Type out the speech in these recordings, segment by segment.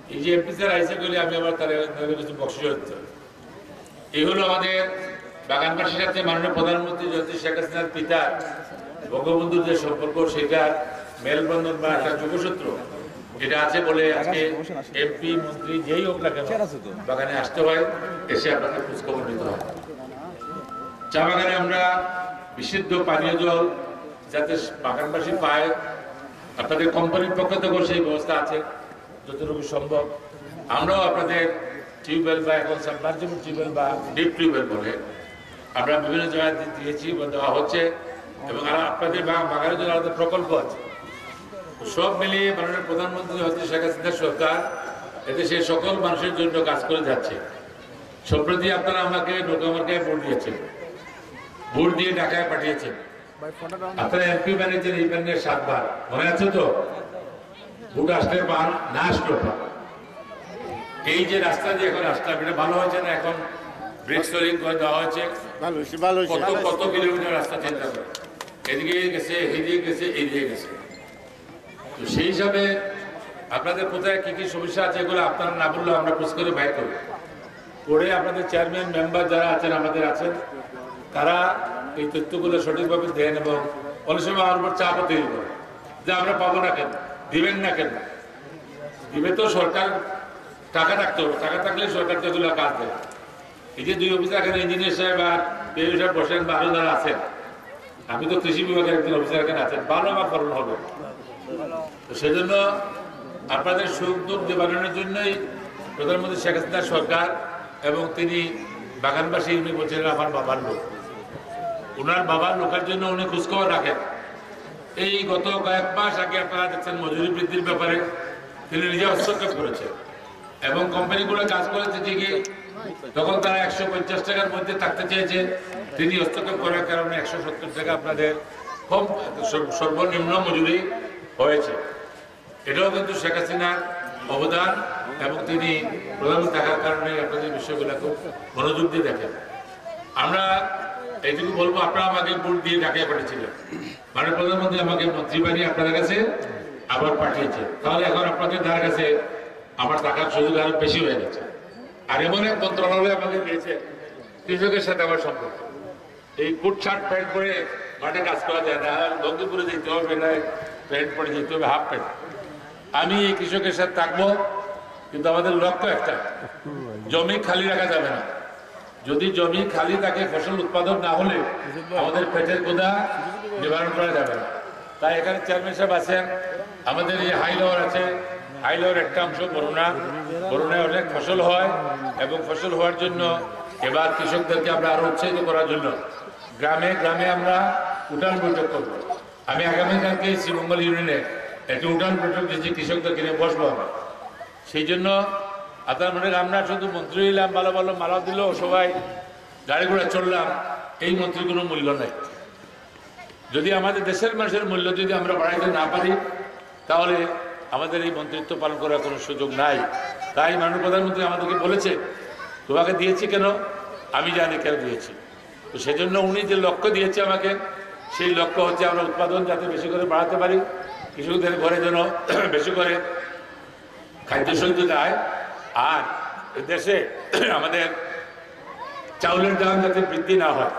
এই যে MP sir আইসে করলে আমি আবার তাদের কিছু বক্সিস হচ্ছে। এই হলো আমাদের বাগানবাসীর সাথে মাননীয় প্রধানমন্ত্রী জয়ন্তী শেখ হাসিনার পিতা বঙ্গবন্ধুর যে সম্পর্ক, সেটার মেলবন্ধন বা একটা যোগসূত্র এটা আছে বলে আজকে এমপি মন্ত্রী যেই হোক না কেন বাগানে আসতে হয়, এসে আপনাদের খোঁজখবর নিতে হয়। চা বাগানে আমরা বিশুদ্ধ পানীয় জল যাতে বাগানবাসী পায়, আপনাদের কোম্পানির পক্ষ থেকেও সেই ব্যবস্থা আছে যতটুকু সম্ভব। আমরাও আপনাদের টিউবওয়েল বা এখন সাবমার্সিবল টিউবওয়েল বা ডিপ টিউবওয়েল বলে আমরা বিভিন্ন জায়গায় দিয়েছি বা দেওয়া হচ্ছে, এবং আপনাদের বাগানের জন্য আলাদা প্রকল্প আছে। সব মিলিয়ে মাননীয় প্রধানমন্ত্রী হচ্ছে শেখ হাসিনার সরকার এদেশের সকল মানুষের জন্য কাজ করে যাচ্ছে। সম্প্রতি আপনারা আমাকে নৌকামার্কায় ভোট দিয়েছেন, ভোট দিয়ে ঢাকায় পাঠিয়েছেন। আপনারা এমপি বানিয়েছেন এই ব্যান্ডের 7 বার, মনে আছে তো? ভোট আসলে পান, না আসলেও পান। এই যে রাস্তা দিয়ে এখন আসলাম, এটা ভালো হয়েছে না? এখন ব্রেক সোলিং করে দেওয়া হয়েছে, কত কত কিলোমিটার রাস্তা চিন্তা করে, এদিকে গেছে, এদিকে গেছে, এইদিকে গেছে। তো সেই হিসাবে আপনাদের কোথায় কি কি সমস্যা আছে এগুলো আপনারা না বললেও আমরা খোঁজ করে বাইর করি, করে আপনাদের চেয়ারম্যান মেম্বার যারা আছেন আমাদের আছেন, তারা এই তথ্যগুলো সঠিকভাবে দেন এবং অনেক সময় আমার উপর চাপও তৈরি করে যে আমরা পাবো না কেন, দিবেন না কেন। দিবে তো সরকার, টাকা থাকতে হবে, টাকা থাকলে সরকার তো এগুলো কাজ দেয়। এই যে 2 অফিসার এখানে ইঞ্জিনিয়ার সাহেব আর পেয়ে সাহেব বসেন বা আরো যারা আছেন, আমি তো কৃষি বিভাগের একজন অফিসার এখানে আছেন, ভালো আমার ফলন হবে। তো সেজন্য আপনাদের সুখ দুঃখ নিবারণের জন্যই প্রধানমন্ত্রী শেখ হাসিনার সরকার, এবং তিনি বাগানবাসী, উনি বলছিলেন আমার বাবার লোক, ওনার বাবার লোকের জন্য উনি খোঁজখবর রাখেন। এই গত কয়েক মাস আগে আপনারা দেখছেন মজুরি বৃদ্ধির ব্যাপারে তিনি নিজে হস্তক্ষেপ করেছেন, এবং কোম্পানিগুলো কাজ করেছে ঠিকই, তখন তারা 150 টাকার মধ্যে থাকতে চেয়েছে, তিনি হস্তক্ষেপ করার কারণে 170 টাকা আপনাদের কম সর্বনিম্ন মজুরি হয়েছে। এটাও কিন্তু শেখ হাসিনার অবদান, এবং তিনি প্রধানমন্ত্রী থাকার কারণে আপনাদের বিষয়গুলো খুব মনোযোগ দিয়ে দেখেন। আমরা এইটুকু বলবো, আপনারা আমাকে ভোট দিয়ে ঢাকায় পাঠিয়েছিলেন, মানে প্রধানমন্ত্রী আমাকে মন্ত্রী বানিয়ে আপনাদের কাছে আবার পাঠিয়েছে, তাহলে এখন আপনাদের দ্বার কাছে আমার টাকার সুযোগ আরো বেশি হয়ে গেছে। আর এমন এক মন্ত্রণালয় আমাকে দিয়েছে কৃষকের সাথে আমার সম্পর্ক। এই কোট শার্ট প্যান্ট পরে মাঠে কাজ করা যায় না, লঙ্গিপুরে যেতে হবে, না প্যান্ট পরে যেতে হবে, হাফ প্যান্ট। আমি এই কৃষকের সাথে থাকবো, কিন্তু আমাদের লক্ষ্য একটা, জমি খালি রাখা যাবে না। যদি জমি খালি থাকে, ফসল উৎপাদন না হলে আমাদের পেটের ক্ষুধা নিবারণ করা যাবে না। তাই এখানে চেয়ারম্যান সাহেব আছেন, আমাদের এই হাইলাওয়ার আছে, হাইলাওয়ার একটা অংশ বরুণায় অনেক ফসল হয়, এবং ফসল হওয়ার জন্য এবার কৃষকদেরকে আমরা আরো উৎসাহিত করার জন্য গ্রামে গ্রামে আমরা উঠান বৈঠক করবো। আমি আগামীকালকে শ্রীমঙ্গল ইউনিয়নে একটি উঠান বৈঠক দিয়েছি, কৃষকদেরকে নিয়ে বসবো আমরা। সেই জন্য আপনার মনে আমরা শুধু মন্ত্রী হইলাম, ভালো ভালো মালা দিল, সবাই গাড়ি ঘোড়া চললাম, এই মন্ত্রীর কোনো মূল্য নাই। যদি আমাদের দেশের মানুষের মূল্য যদি আমরা বাড়াইতে না পারি, তাহলে আমাদের এই মন্ত্রিত্ব পালন করার কোনো সুযোগ নাই। তাই মাননীয় প্রধানমন্ত্রী আমাদেরকে বলেছে, তোমাকে দিয়েছি কেন, আমি জানি কেন দিয়েছি। তো সেজন্য উনি যে লক্ষ্য দিয়েছে আমাকে, সেই লক্ষ্য হচ্ছে আমরা উৎপাদন যাতে বেশি করে বাড়াতে পারি, কৃষকদের ঘরে যেন বেশি করে খাদ্যশস্য দেয়, আর দেশে আমাদের চাউলের দাম যাতে বৃদ্ধি না হয়।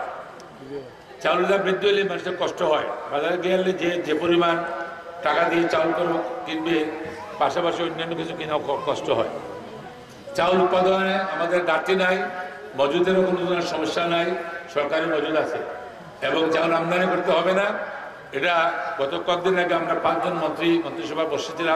চাউলের দাম বৃদ্ধি হলে মানুষের কষ্ট হয়, বাজারে গেলে যে পরিমাণ টাকা দিয়ে চাউল কিনবে, পাশাপাশি অন্যান্য কিছু কিনা কষ্ট হয়। চাউল উৎপাদনে আমাদের ঘাটতি নাই, মজুদেরও কোনো ধরনের সমস্যা নাই, সরকারি মজুদ আছে, এবং চাউল আমদানি করতে হবে না। এটা গত কয়েকদিন আগে আমরা 5 জন মন্ত্রিসভা বসেছিলাম,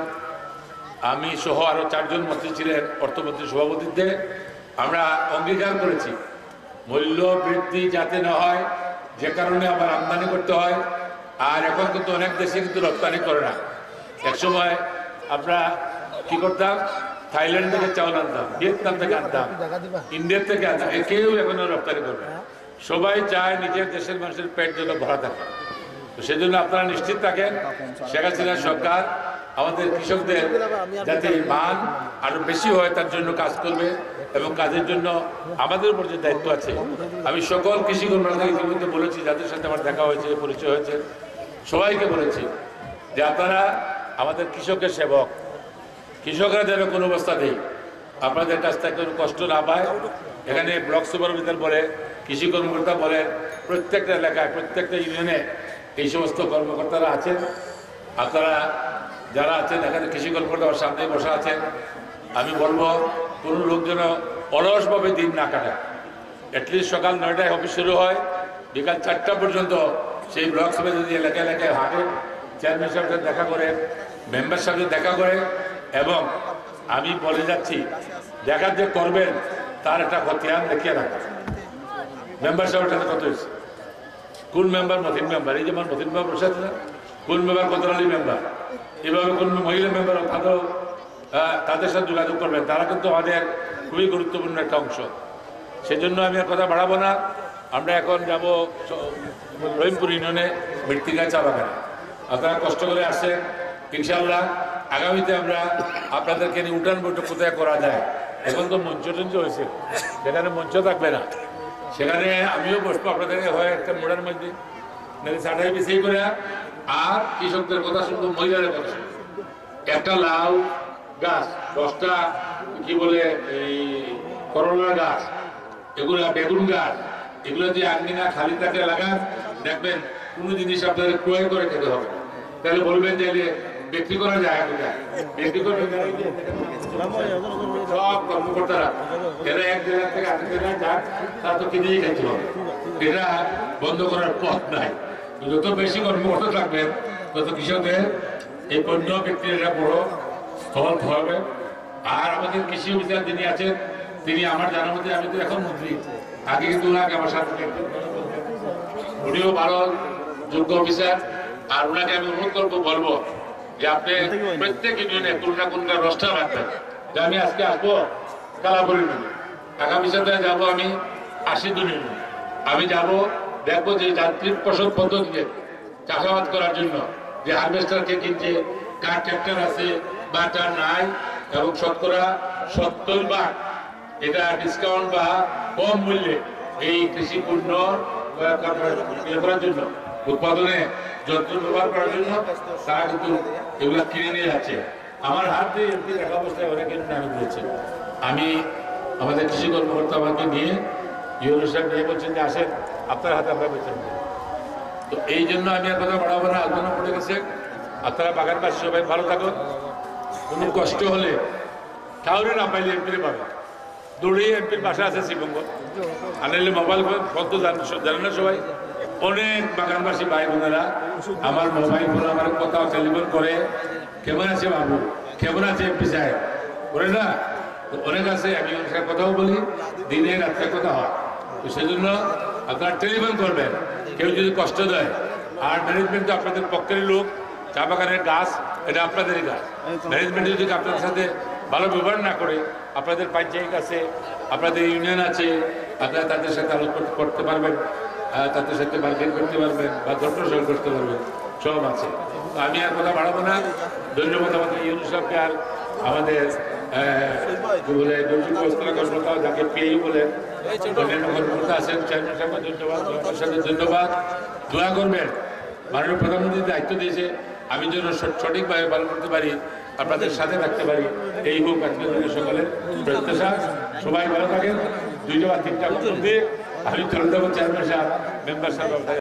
আমি সহ আরো 4 জন মন্ত্রী ছিলেন অর্থমন্ত্রীর সভাপতিত্বে। আমরা অঙ্গীকার করেছি মূল্য বৃদ্ধি যাতে না হয়, যে কারণে আবার আমদানি করতে হয়। আর এখন কিন্তু অনেক দেশে কিন্তু রপ্তানি করে না। একসময় আমরা কি করতাম, থাইল্যান্ড থেকে চাউল আনতাম, ভিয়েতনাম থেকে আনতাম, ইন্ডিয়া থেকে আনতাম, কেউ এখন রপ্তানি করবে না। সবাই চায় নিজের দেশের মানুষের পেট যেন ভরা থাকে। তো সেজন্য আপনারা নিশ্চিত থাকেন, শেখ হাসিনার সরকার আমাদের কৃষকদের যাতে মান আরো বেশি হয় তার জন্য কাজ করবে, এবং কাজের জন্য আমাদের উপর যে দায়িত্ব আছে, আমি সকল কৃষি কর্মীদের ইতিমধ্যে বলেছি, যাদের সাথে আমার দেখা হয়েছে, পরিচয় হয়েছে, সবাইকে বলেছি যে আপনারা আমাদের কৃষকের সেবক, কৃষকরা যেন কোনো অবস্থাতেই আপনাদের কাছ থেকে কোনো কষ্ট না পায়। এখানে ব্লক সুপারভাইজার বলে, কৃষি কর্মকর্তা বলে, প্রত্যেকটা এলাকায় প্রত্যেকটা ইউনিয়নে এই সমস্ত কর্মকর্তারা আছেন। আপনারা যারা আছেন এখানে কৃষি কর্মকর্তা আমার সামনে বসা আছেন, আমি বলবো কোনো লোক যেন অলসভাবে দিন না কাটায়। অ্যাটলিস্ট সকাল 9টায় অফিস শুরু হয়, বিকাল 4টা পর্যন্ত সেই ব্লক সভায় যদি এলাকায় এলাকায় হাঁটেন, চেয়ারম্যান সাহেবের সাথে দেখা করে, মেম্বার সাথে দেখা করে, এবং আমি বলে যাচ্ছি দেখা যে করবেন তার একটা খতিয়ান দেখিয়ে রাখা। মেম্বার সাহেবের সাথে কত হয়েছে, কোন মেম্বার মতিন মেম্বার, এই যেমন মতিন মেম্বার বসে আছে না, কোন মেম্বার কতরালি মেম্বার, এভাবে কোন মহিলা মেম্বার তাদের সাথে যোগাযোগ করবেন। তারা কিন্তু আমাদের খুবই গুরুত্বপূর্ণ একটা অংশ। সেজন্য আমি আর কথা বাড়াবো না। আমরা এখন যাব রহিমপুর ইউনিয়নে মৃত্তিকা চা বাগানে। আপনারা কষ্ট করে আসছেন, ইনশাআল্লাহ আগামীতে আমরা আপনাদেরকে নিয়ে উঠান বৈঠক কোথায় করা যায়। এখন তো মঞ্চ টঞ্চ হয়েছে, সেখানে মঞ্চ থাকবে না, সেখানে আমিও বসবো আপনাদের হয়ে একটা মোড়ার মধ্যে চাটাই বেশি করে, আর কৃষকদের কথা শুনবো, মহিলাদের কথা শুনবো। একটা লাউ গাছ, 10টা কি বলে এই করলার গাছ, এগুলো বেগুন গাছ, এগুলো যে আঙ্গিনা খালি থাকে লাগান, দেখবেন কোনো জিনিস আপনাদের ক্রয় করে খেতে হবে। তাহলে বলবেন যে বিক্রি করা যায়, বিক্রি করবে সব কর্মকর্তারা, এরা এক জায়গা থেকে আরেক জায়গায় যাক, তারা তো কিনেই খেতে হবে। এটা বন্ধ করার পথ নাই। যত বেশি কর্মকর্তা থাকবেন তত কৃষকদের এই পণ্য বিক্রির একটা বড় স্থল হবে। আর আমাদের কৃষি অফিসার যিনি আছেন, তিনি আমার জানার মধ্যে, আমি তো এখন মন্ত্রী, আগে কিন্তু ওনাকে আমার সাথে উনিও ভালো যোগ্য অফিসার। আর ওনাকে আমি অনুরোধ করবো, বলবো যে আপনি প্রত্যেক ইউনিয়নে কোনটা রোস্টার রাখবেন, যে আমি আজকে আসবো কালাপুর ইউনিয়নে, আগামী সপ্তাহে যাবো আমি আশিদুল ইউনিয়নে, আমি যাব দেখবো যে যান্ত্রিক ফসল পদ্ধতিতে চাষাবাদ করার জন্য যে হারভেস্টারকে কিনছে, কার ট্রাক্টর আছে বা তার নাই, এবং শতকরা 70 এটা ডিসকাউন্ট বা কম মূল্যে এই কৃষি পণ্য করার জন্য, উৎপাদনে যন্ত্র ব্যবহার করার জন্য তারা কিন্তু এগুলো কিনে নিয়ে যাচ্ছে। আমার হাত দিয়ে এমনি দেখা অবস্থায় অনেক নামে দিয়েছে। আমি আমাদের কৃষি কর্মকর্তা আমাকে নিয়ে ইউরো সাহেব নিয়ে বলছেন যে আসেন আপনার হাতে আমরা বেতন দেব। তো এই জন্য আমি আর কথা বাড়াবো না, আলোচনা পড়ে গেছে। আপনারা বাগানবাসী সবাই ভালো থাকুন। কোনো কষ্ট হলে কাউরে না পাইলে এমপিরে পাবে, দৌড়িয়ে এমপির বাসা আছে শিবঙ্গ, আনাইলে মোবাইল ফোন তো জানেন না সবাই। অনেক বাগানবাসী ভাই বোনেরা আমার মোবাইল ফোন আমার কথা টেলিফোন করে, কেমন আছে বাবু, কেমন আছে এমপি সাহেব, করে না অনেক আছে। আমি ওর সাথে কথাও বলি, দিনে রাত্রে কথা হয়। তো সেজন্য আপনারা টেলিফোন করবেন কেউ যদি কষ্ট দেয়। আর ম্যানেজমেন্ট তো আপনাদের পক্ষের লোক, চা বাগানের গাছ এটা আপনাদেরই গাছ। ম্যানেজমেন্ট যদি আপনাদের সাথে ভালো ব্যবহার না করে, আপনাদের পঞ্চায়েত আছে, আপনাদের ইউনিয়ন আছে, আপনারা তাদের সাথে আলোচনা করতে পারবেন, তাদের সাথে বার্গেন করতে পারবেন বা ধৈর্যশীল করতে পারবেন, সব আছে। তো আমি আর কথা বাড়াবো না। ধন্যবাদ আমাদের ইউনিয়ন সাহেবকে, আর আমাদের বলে দুর্যোগ ব্যবস্থা কর্মকর্তা যাকে পেয়ে বলেন, অন্যান্য কর্মকর্তা আছেন, চেয়ারম্যান সাহেবকে ধন্যবাদ, সাথে ধন্যবাদ। দোয়া করবেন, মাননীয় প্রধানমন্ত্রী দায়িত্ব দিয়েছে, আমি যেন সঠিকভাবে পালন করতে পারি, আপনাদের সাথে থাকতে পারি, এই হোক আজকের সকলের প্রত্যাশা। সবাই ভালো থাকেন। 2টা বা 3টা মধ্যে আমি চলে যাবো চেয়ারম্যান সাহেব, মেম্বার সাহেব।